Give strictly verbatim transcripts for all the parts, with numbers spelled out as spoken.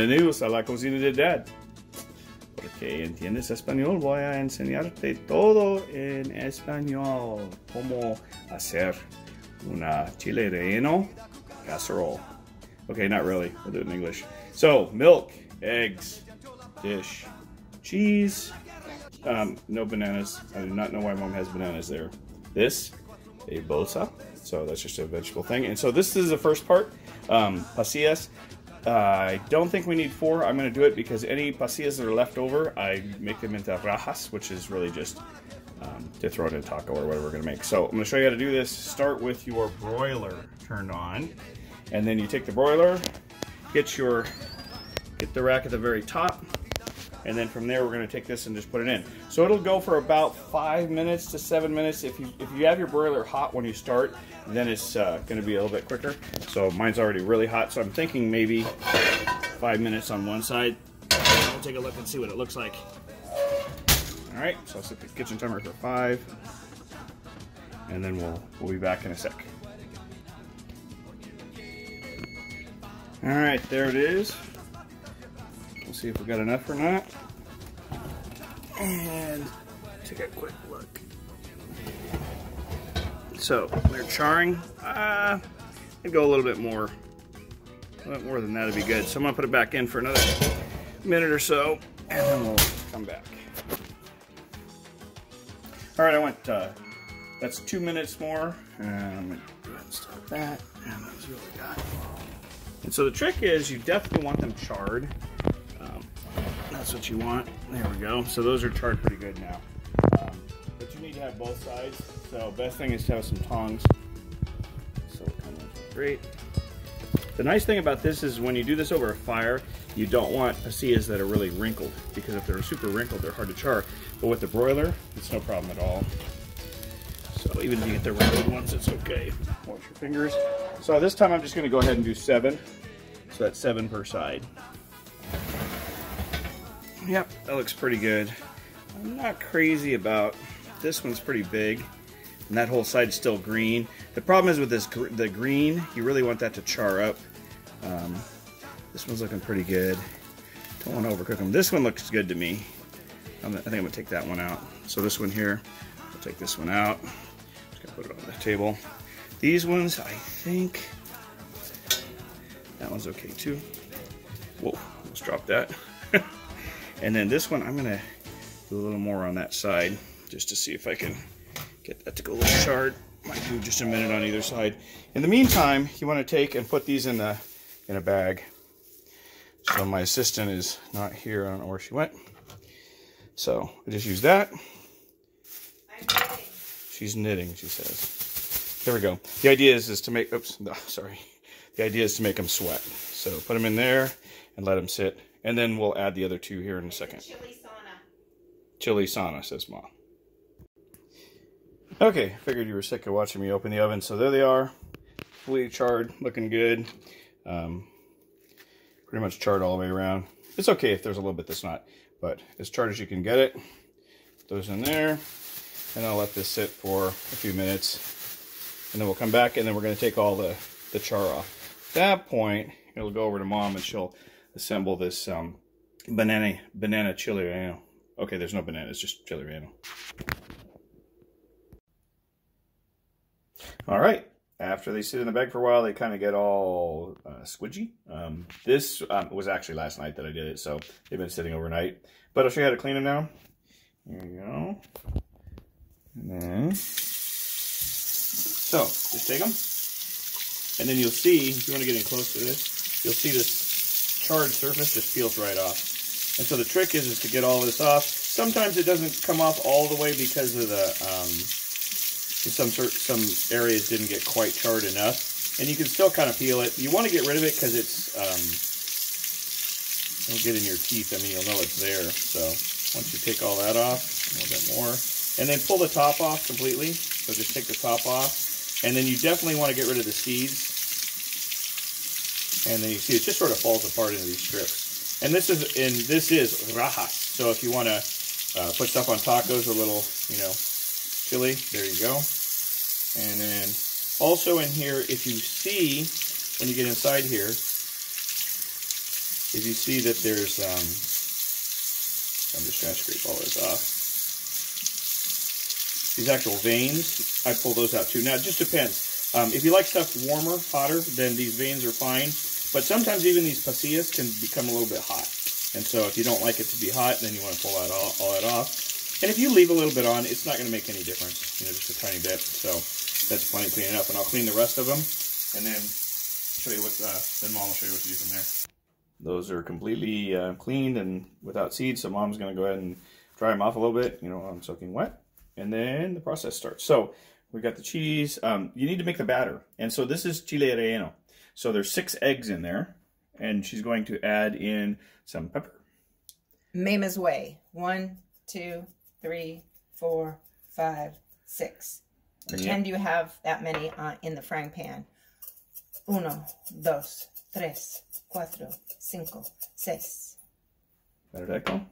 Bienvenidos a la cocina de Dad. Porque entiendes español, voy a enseñarte todo en español. Cómo hacer una chile relleno casserole. Okay, not really. We'll do it in English. So, milk, eggs, dish, cheese. Um, no bananas. I do not know why Mom has bananas there. This, a bolsa. So that's just a vegetable thing. And so this is the first part. Um, pasillas. Uh, I don't think we need four. I'm going to do it because any pasillas that are left over, I make them into rajas, which is really just um, to throw it in a taco or whatever we're going to make. So I'm going to show you how to do this. Start with your broiler turned on. And then you take the broiler, get your, get the rack at the very top. And then from there, we're going to take this and just put it in. So it'll go for about five minutes to seven minutes. If you if you have your broiler hot when you start, then it's uh, going to be a little bit quicker. So mine's already really hot, so I'm thinking maybe five minutes on one side. We'll take a look and see what it looks like. All right, so I'll set the kitchen timer for five, and then we'll we'll be back in a sec. All right, there it is. We'll see if we got enough or not. And take a quick look. So they're charring. Uh, I'd go a little bit more. A little bit more than that would be good. So I'm gonna put it back in for another minute or so, and then we'll come back. All right, I went. Uh, that's two minutes more. And I'm gonna go ahead and start that. And that's what we got. And so the trick is, you definitely want them charred. That's what you want. There we go. So those are charred pretty good now. Um, but you need to have both sides. So best thing is to have some tongs. So it comes out great. The nice thing about this is when you do this over a fire, you don't want pasillas that are really wrinkled, because if they're super wrinkled, they're hard to char. But with the broiler, it's no problem at all. So even if you get the wrinkled ones, it's okay. Watch your fingers. So this time I'm just going to go ahead and do seven. So that's seven per side. Yep, that looks pretty good. I'm not crazy about this one's pretty big, and that whole side's still green. The problem is with this, the green, you really want that to char up. Um, this one's looking pretty good. Don't want to overcook them. This one looks good to me. I'm, I think I'm gonna take that one out. So this one here, I'll take this one out. Just gonna put it on the table. These ones, I think that one's okay too. Whoa, let's drop that. And then this one, I'm gonna do a little more on that side, just to see if I can get that to go a little charred. Might do just a minute on either side. In the meantime, you wanna take and put these in a, in a bag. So my assistant is not here, I don't know where she went. So I just use that. I'm knitting. She's knitting, she says. There we go. The idea is, is to make, oops, no, sorry. The idea is to make them sweat. So put them in there and let them sit. And then we'll add the other two here in a second. Chili sauna. Chili sauna, says Mom. Okay, figured you were sick of watching me open the oven. So there they are. Fully charred, looking good. Um, pretty much charred all the way around. It's okay if there's a little bit that's not, but as charred as you can get it. Those in there. And I'll let this sit for a few minutes. And then we'll come back and then we're going to take all the, the char off. At that point, it'll go over to Mom and she'll assemble this um, banana banana chili relleno. Okay, there's no banana, it's just chili relleno. All right, after they sit in the bag for a while, they kind of get all uh, squidgy. Um, this um, was actually last night that I did it, so they've been sitting overnight. But I'll show you how to clean them now. There you go. And then, so just take them, and then you'll see, if you want to get in close to this, you'll see this charred surface just peels right off. And so the trick is, is to get all this off. Sometimes it doesn't come off all the way because of the, um, some, some areas didn't get quite charred enough. And you can still kind of peel it. You want to get rid of it because it's, um, it'll get in your teeth. I mean, you'll know it's there. So once you take all that off, a little bit more. And then pull the top off completely. So just take the top off. And then you definitely want to get rid of the seeds. And then you see it just sort of falls apart into these strips. And this is and this is rajas. So if you want to uh, put stuff on tacos, a little, you know, chili, there you go. And then also in here, if you see, when you get inside here, is you see that there's, um, I'm just trying to scrape all this off. These actual veins, I pull those out too. Now, it just depends. Um, if you like stuff warmer, hotter, then these veins are fine. But sometimes even these pasillas can become a little bit hot. And so if you don't like it to be hot, then you want to pull that all, all that off. And if you leave a little bit on, it's not going to make any difference. You know, just a tiny bit. So that's plenty clean enough. And I'll clean the rest of them. And then show you what, uh, then Mom will show you what to do from there. Those are completely uh, cleaned and without seeds. So Mom's going to go ahead and dry them off a little bit. You know, I'm soaking wet. And then the process starts. So we got the cheese. Um, you need to make the batter. And so this is chile relleno. So there's six eggs in there. And she's going to add in some pepper. Mama's way. One, two, three, four, five, six. Pretend yeah. you have that many uh, in the frying pan. Uno, dos, tres, cuatro, cinco, seis. Better that go?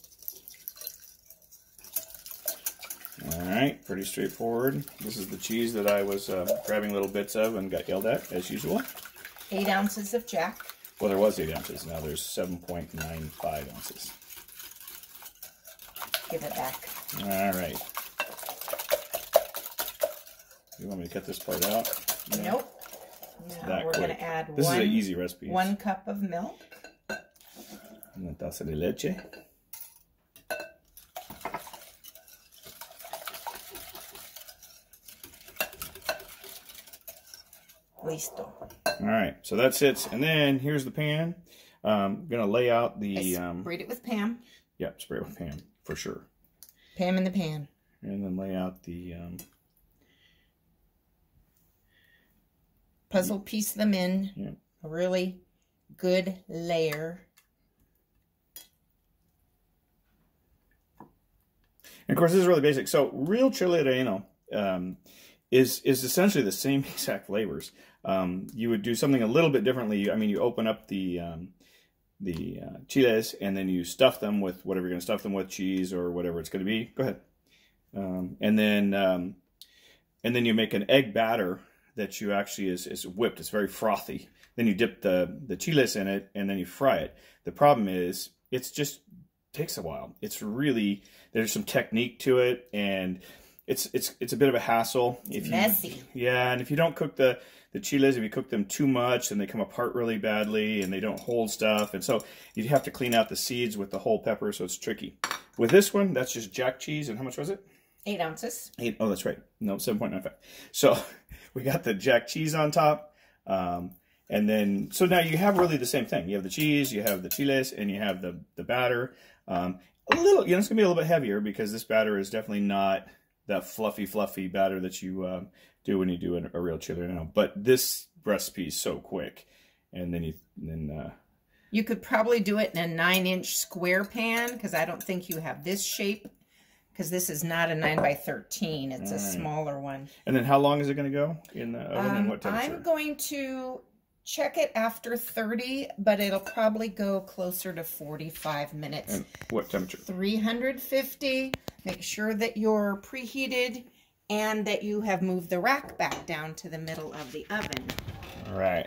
All right, pretty straightforward. This is the cheese that I was uh, grabbing little bits of and got yelled at, as usual. Eight ounces of Jack. Well, there was eight ounces. Now there's seven point nine five ounces. Give it back. All right. You want me to cut this part out? No. Nope. Now that we're going to add this one, is an easy recipe. One cup of milk. Una taza de leche. Listo. All right, so that's it. And then here's the pan. Um, I'm going to lay out the... I sprayed um, it with Pam. Yep, spray it with Pam, for sure. Pam in the pan. And then lay out the... Um, Puzzle piece them in. Yep. A really good layer. And of course, this is really basic. So real chile relleno um, is, is essentially the same exact flavors. Um, you would do something a little bit differently. I mean, you open up the um, the uh, chiles and then you stuff them with whatever you're going to stuff them with, cheese or whatever it's going to be. Go ahead. Um, and then um, and then you make an egg batter that you actually is, is whipped. It's very frothy. Then you dip the, the chiles in it and then you fry it. The problem is it's just takes a while. It's really, there's some technique to it and it's it's it's a bit of a hassle. If messy. You, yeah, and if you don't cook the, the chiles, if you cook them too much, then they come apart really badly and they don't hold stuff. And so you have to clean out the seeds with the whole pepper, so it's tricky. With this one, that's just jack cheese, and how much was it? Eight ounces. Eight. Oh, that's right. No, seven point nine five. So we got the jack cheese on top. Um, and then, so now you have really the same thing. You have the cheese, you have the chiles, and you have the, the batter. Um, a little, you know, it's going to be a little bit heavier because this batter is definitely not that fluffy, fluffy batter that you um, do when you do a, a real chile relleno. But this recipe is so quick. And then you, then, uh, you could probably do it in a nine inch square pan because I don't think you have this shape. Because this is not a nine by thirteen. It's a smaller one. And then how long is it going to go in the oven um, and what temperature? I'm going to check it after thirty, but it'll probably go closer to forty-five minutes. And what temperature? three hundred fifty. Make sure that you're preheated and that you have moved the rack back down to the middle of the oven. All right.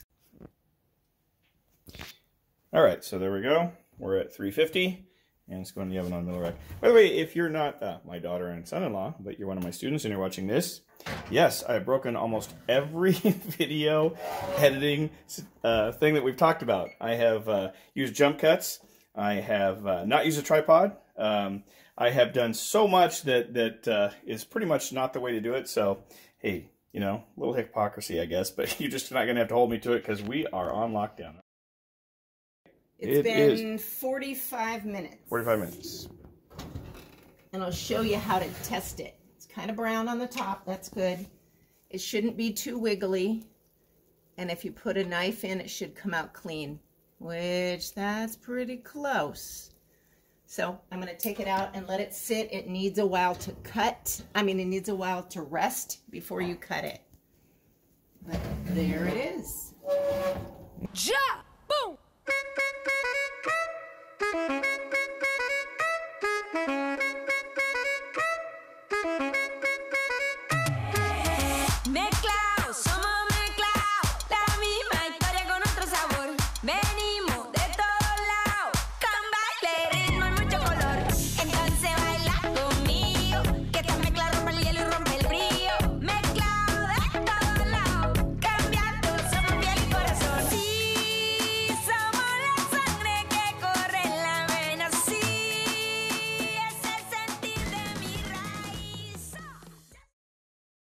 All right, so there we go. We're at three fifty. And it's going in the oven on the middle rack. By the way, if you're not uh, my daughter and son-in-law, but you're one of my students and you're watching this, yes, I've broken almost every video editing uh, thing that we've talked about. I have uh, used jump cuts. I have uh, not used a tripod. Um, I have done so much that, that uh, is pretty much not the way to do it. So, hey, you know, a little hypocrisy, I guess, but you're just not going to have to hold me to it because we are on lockdown. It's it been is forty-five minutes. forty-five minutes. And I'll show you how to test it. It's kind of brown on the top. That's good. It shouldn't be too wiggly. And if you put a knife in, it should come out clean, which that's pretty close. So I'm going to take it out and let it sit. It needs a while to cut. I mean, it needs a while to rest before you cut it. But there it is. Ja!